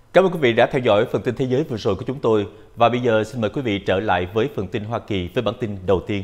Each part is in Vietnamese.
Cảm ơn quý vị đã theo dõi phần tin thế giới vừa rồi của chúng tôi. Và bây giờ xin mời quý vị trở lại với phần tin Hoa Kỳ với bản tin đầu tiên.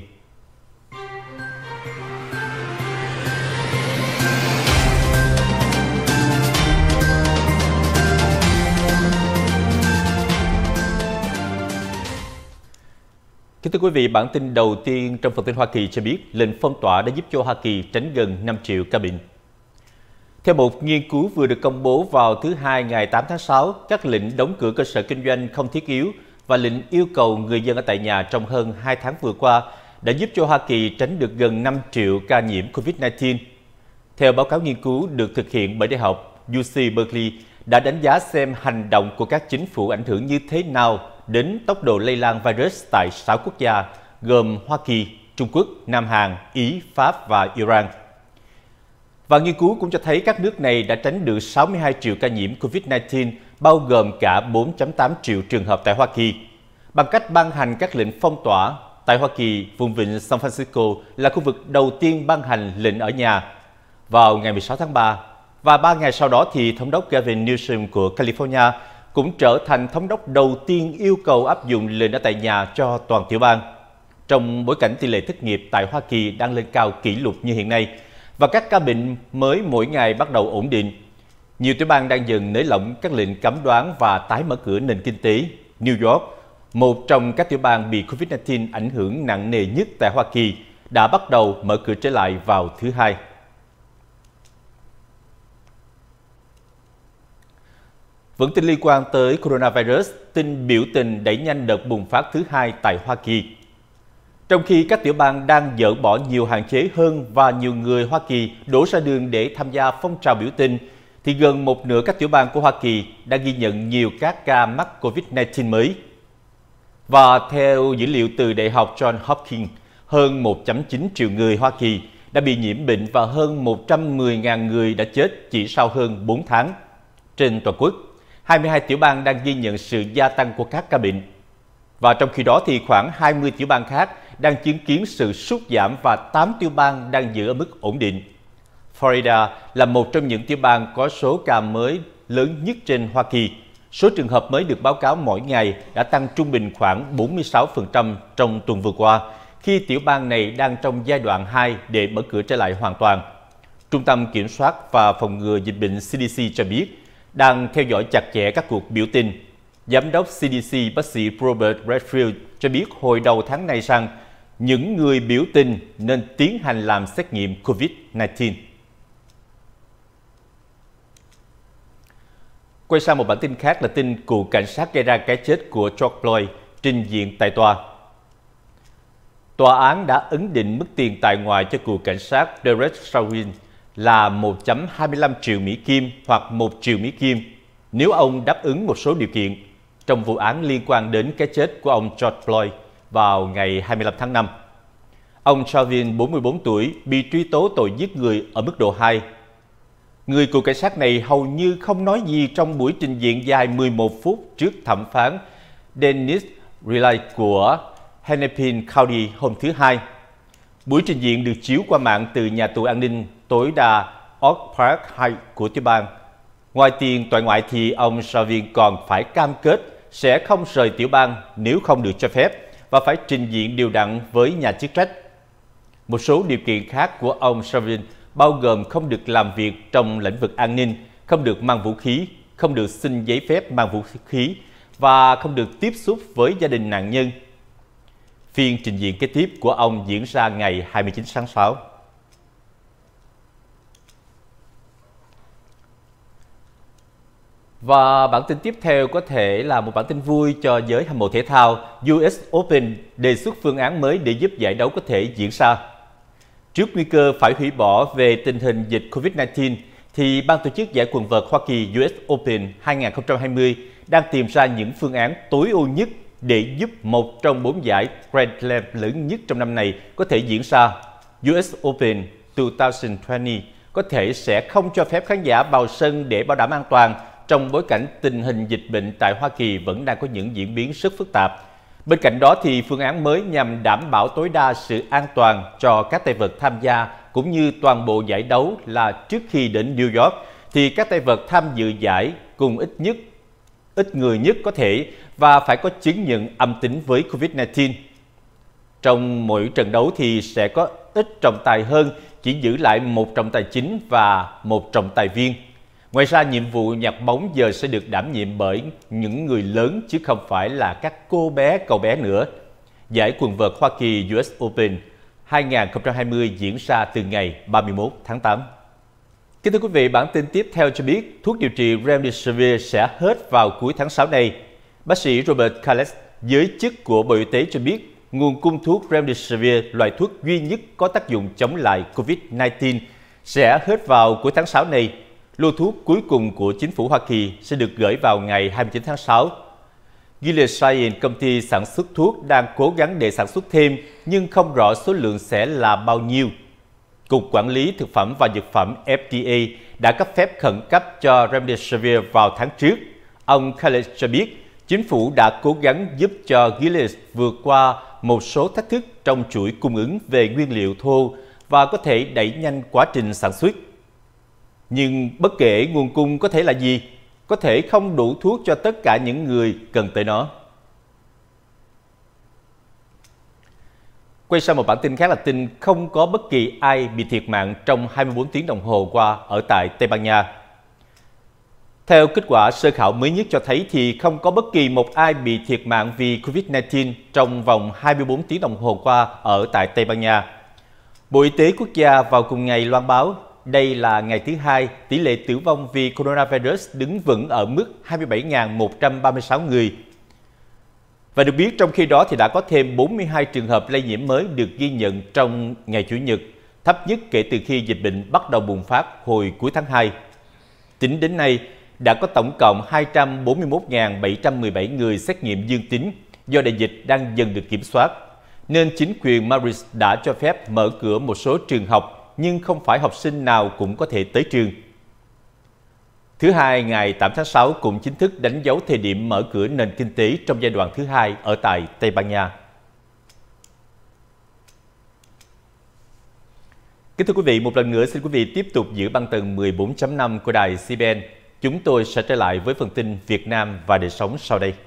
Kính thưa quý vị, bản tin đầu tiên trong phần tin Hoa Kỳ cho biết lệnh phong tỏa đã giúp cho Hoa Kỳ tránh gần 5 triệu ca bệnh. Theo một nghiên cứu vừa được công bố vào thứ Hai ngày 8 tháng 6, các lệnh đóng cửa cơ sở kinh doanh không thiết yếu và lệnh yêu cầu người dân ở tại nhà trong hơn 2 tháng vừa qua đã giúp cho Hoa Kỳ tránh được gần 5 triệu ca nhiễm COVID-19. Theo báo cáo nghiên cứu được thực hiện bởi Đại học UC Berkeley đã đánh giá xem hành động của các chính phủ ảnh hưởng như thế nào đến tốc độ lây lan virus tại 6 quốc gia gồm Hoa Kỳ, Trung Quốc, Nam Hàn, Ý, Pháp và Iran. Và nghiên cứu cũng cho thấy các nước này đã tránh được 62 triệu ca nhiễm COVID-19, bao gồm cả 4.8 triệu trường hợp tại Hoa Kỳ, bằng cách ban hành các lệnh phong tỏa. Tại Hoa Kỳ, vùng vịnh San Francisco là khu vực đầu tiên ban hành lệnh ở nhà vào ngày 16 tháng 3. Và 3 ngày sau đó thì Thống đốc Gavin Newsom của California cũng trở thành thống đốc đầu tiên yêu cầu áp dụng lệnh ở tại nhà cho toàn tiểu bang. Trong bối cảnh tỷ lệ thất nghiệp tại Hoa Kỳ đang lên cao kỷ lục như hiện nay, và các ca bệnh mới mỗi ngày bắt đầu ổn định, nhiều tiểu bang đang dần nới lỏng các lệnh cấm đoán và tái mở cửa nền kinh tế. New York, một trong các tiểu bang bị COVID-19 ảnh hưởng nặng nề nhất tại Hoa Kỳ, đã bắt đầu mở cửa trở lại vào thứ Hai. Vẫn tin liên quan tới coronavirus, tin biểu tình đẩy nhanh đợt bùng phát thứ hai tại Hoa Kỳ. Trong khi các tiểu bang đang dỡ bỏ nhiều hạn chế hơn và nhiều người Hoa Kỳ đổ ra đường để tham gia phong trào biểu tình, thì gần một nửa các tiểu bang của Hoa Kỳ đã ghi nhận nhiều các ca mắc COVID-19 mới. Và theo dữ liệu từ Đại học Johns Hopkins, hơn 1.9 triệu người Hoa Kỳ đã bị nhiễm bệnh và hơn 110.000 người đã chết chỉ sau hơn 4 tháng. Trên toàn quốc, 22 tiểu bang đang ghi nhận sự gia tăng của các ca bệnh. Và trong khi đó thì khoảng 20 tiểu bang khác đang chứng kiến sự sút giảm và 8 tiểu bang đang giữ ở mức ổn định. Florida là một trong những tiểu bang có số ca mới lớn nhất trên Hoa Kỳ. Số trường hợp mới được báo cáo mỗi ngày đã tăng trung bình khoảng 46% trong tuần vừa qua, khi tiểu bang này đang trong giai đoạn 2 để mở cửa trở lại hoàn toàn. Trung tâm Kiểm soát và Phòng ngừa Dịch bệnh CDC cho biết, đang theo dõi chặt chẽ các cuộc biểu tình. Giám đốc CDC bác sĩ Robert Redfield cho biết hồi đầu tháng này rằng những người biểu tình nên tiến hành làm xét nghiệm COVID-19. Quay sang một bản tin khác là tin cựu cảnh sát gây ra cái chết của George Floyd trình diện tại tòa. Tòa án đã ấn định mức tiền tài ngoại cho cựu cảnh sát Derek Chauvin là 1.25 triệu Mỹ Kim hoặc 1 triệu Mỹ Kim nếu ông đáp ứng một số điều kiện trong vụ án liên quan đến cái chết của ông George Floyd vào ngày 25 tháng 5. Ông Chauvin, 44 tuổi, bị truy tố tội giết người ở mức độ 2. Người cựu cảnh sát này hầu như không nói gì trong buổi trình diện dài 11 phút trước thẩm phán Dennis Riley của Hennepin County hôm thứ Hai. Buổi trình diện được chiếu qua mạng từ nhà tù an ninh tối đa Oak Park Heights của tiểu bang. Ngoài tiền tòa ngoại thì ông Chauvin còn phải cam kết sẽ không rời tiểu bang nếu không được cho phép và phải trình diện đều đặn với nhà chức trách. Một số điều kiện khác của ông Chauvin bao gồm không được làm việc trong lĩnh vực an ninh, không được mang vũ khí, không được xin giấy phép mang vũ khí và không được tiếp xúc với gia đình nạn nhân. Phiên trình diện kế tiếp của ông diễn ra ngày 29 tháng 6. Và bản tin tiếp theo có thể là một bản tin vui cho giới hâm mộ thể thao. US Open đề xuất phương án mới để giúp giải đấu có thể diễn ra. Trước nguy cơ phải hủy bỏ về tình hình dịch Covid-19, thì ban tổ chức giải quần vợt Hoa Kỳ US Open 2020 đang tìm ra những phương án tối ưu nhất để giúp một trong 4 giải Grand Slam lớn nhất trong năm này có thể diễn ra. US Open 2020 có thể sẽ không cho phép khán giả vào sân để bảo đảm an toàn trong bối cảnh tình hình dịch bệnh tại Hoa Kỳ vẫn đang có những diễn biến rất phức tạp. Bên cạnh đó thì phương án mới nhằm đảm bảo tối đa sự an toàn cho các tay vợt tham gia cũng như toàn bộ giải đấu là trước khi đến New York thì các tay vợt tham dự giải cùng ít nhất ít người nhất có thể và phải có chứng nhận âm tính với Covid-19. Trong mỗi trận đấu thì sẽ có ít trọng tài hơn, chỉ giữ lại một trọng tài chính và một trọng tài viên. Ngoài ra, nhiệm vụ nhặt bóng giờ sẽ được đảm nhiệm bởi những người lớn chứ không phải là các cô bé, cậu bé nữa. Giải quần vợt Hoa Kỳ US Open 2020 diễn ra từ ngày 31 tháng 8. Kính thưa quý vị, bản tin tiếp theo cho biết thuốc điều trị Remdesivir sẽ hết vào cuối tháng 6 này. Bác sĩ Robert Calles, giới chức của Bộ Y tế cho biết nguồn cung thuốc Remdesivir, loại thuốc duy nhất có tác dụng chống lại Covid-19, sẽ hết vào cuối tháng 6 này. Lô thuốc cuối cùng của chính phủ Hoa Kỳ sẽ được gửi vào ngày 29 tháng 6. Gilead Sciences, công ty sản xuất thuốc, đang cố gắng để sản xuất thêm, nhưng không rõ số lượng sẽ là bao nhiêu. Cục Quản lý Thực phẩm và Dược phẩm FDA đã cấp phép khẩn cấp cho Remdesivir vào tháng trước. Ông Calles cho biết, chính phủ đã cố gắng giúp cho Gilead vượt qua một số thách thức trong chuỗi cung ứng về nguyên liệu thô và có thể đẩy nhanh quá trình sản xuất. Nhưng bất kể nguồn cung có thể là gì, có thể không đủ thuốc cho tất cả những người cần tới nó. Quay sang một bản tin khác là tin không có bất kỳ ai bị thiệt mạng trong 24 tiếng đồng hồ qua ở tại Tây Ban Nha. Theo kết quả sơ khảo mới nhất cho thấy thì không có bất kỳ một ai bị thiệt mạng vì Covid-19 trong vòng 24 tiếng đồng hồ qua ở tại Tây Ban Nha. Bộ Y tế quốc gia vào cùng ngày loan báo đây là ngày thứ hai tỷ lệ tử vong vì coronavirus đứng vững ở mức 27.136 người. Và được biết trong khi đó thì đã có thêm 42 trường hợp lây nhiễm mới được ghi nhận trong ngày Chủ nhật, thấp nhất kể từ khi dịch bệnh bắt đầu bùng phát hồi cuối tháng 2. Tính đến nay, đã có tổng cộng 241.717 người xét nghiệm dương tính do đại dịch đang dần được kiểm soát, nên chính quyền Madrid đã cho phép mở cửa một số trường học, nhưng không phải học sinh nào cũng có thể tới trường. Thứ Hai, ngày 8 tháng 6 cũng chính thức đánh dấu thời điểm mở cửa nền kinh tế trong giai đoạn thứ hai ở tại Tây Ban Nha. Kính thưa quý vị, một lần nữa xin quý vị tiếp tục giữ băng tần 14.5 của đài CBN. Chúng tôi sẽ trở lại với phần tin Việt Nam và đời sống sau đây.